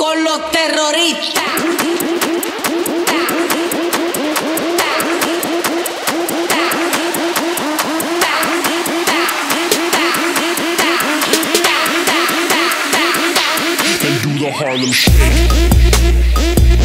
con los terroristas. And do the Harlem Shake.